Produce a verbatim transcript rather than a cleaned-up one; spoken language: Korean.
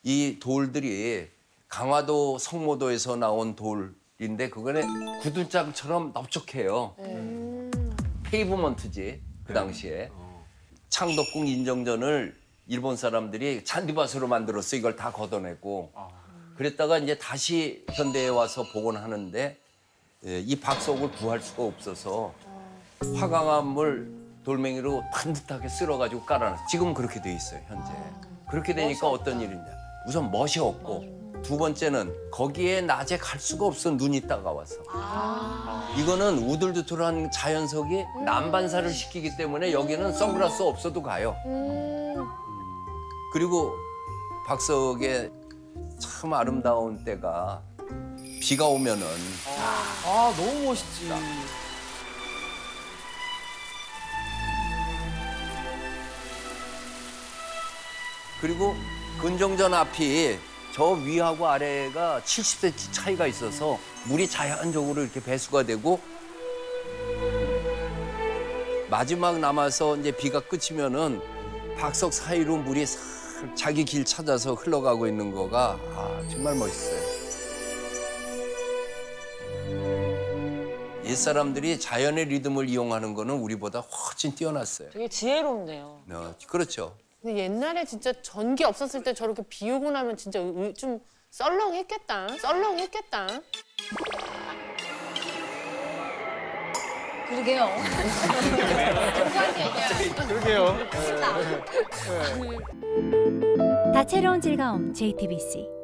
이 돌들이 강화도 성모도에서 나온 돌인데 그거는 구들장처럼 넓적해요. 음. 페이브먼트지 그 당시에. 창덕궁 인정전을 일본 사람들이 잔디밭으로 만들었어. 이걸 다 걷어내고. 그랬다가 이제 다시 현대에 와서 복원하는데 이 박석을 구할 수가 없어서 화강암 물 돌멩이로 반듯하게 쓸어가지고 깔아놨어요. 지금 그렇게 돼 있어요, 현재. 그렇게 되니까 어떤 일이냐. 우선 멋이 없고 두 번째는 거기에 낮에 갈 수가 없어, 눈이 따가워서. 이거는 우들두들한 자연석이 난반사를 시키기 때문에 여기는 선글라스 없어도 가요. 그리고 박석의 참 아름다운 때가 비가 오면은 아, 너무 멋있지. 그리고 근정전 앞이 저 위하고 아래가 칠십 센티미터 차이가 있어서 물이 자연적으로 이렇게 배수가 되고 마지막 남아서 이제 비가 그치면은 박석 사이로 물이 싹 자기 길 찾아서 흘러가고 있는 거가 아, 정말 멋있어요. 옛사람들이 자연의 리듬을 이용하는 거는 우리보다 훨씬 뛰어났어요. 되게 지혜롭네요. 어, 그렇죠. 근데 옛날에 진짜 전기 없었을 때 저렇게 비 오고 나면 진짜 의- 좀 썰렁했겠다. 썰렁했겠다. 그러게요. 그러게요. 다채로운 즐거움 제이티비씨